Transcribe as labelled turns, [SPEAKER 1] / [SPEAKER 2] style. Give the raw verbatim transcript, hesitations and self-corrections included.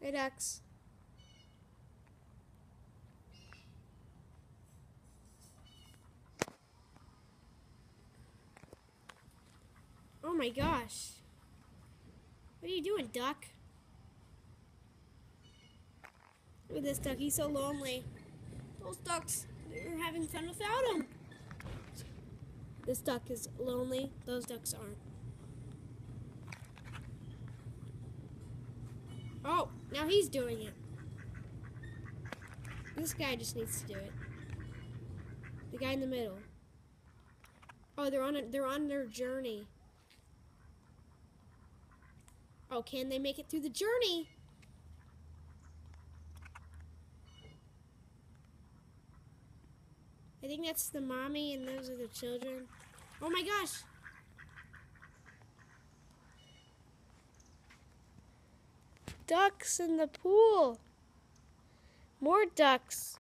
[SPEAKER 1] Hi, ducks. Oh my gosh. What are you doing, duck? Look at this duck. He's so lonely. Those ducks, they're having fun without him. This duck is lonely. Those ducks aren't. Oh, now he's doing it. This guy just needs to do it. The guy in the middle. Oh, they're on a, they're on their journey. Oh, can they make it through the journey? I think that's the mommy and those are the children. Oh my gosh! Ducks in the pool. More ducks.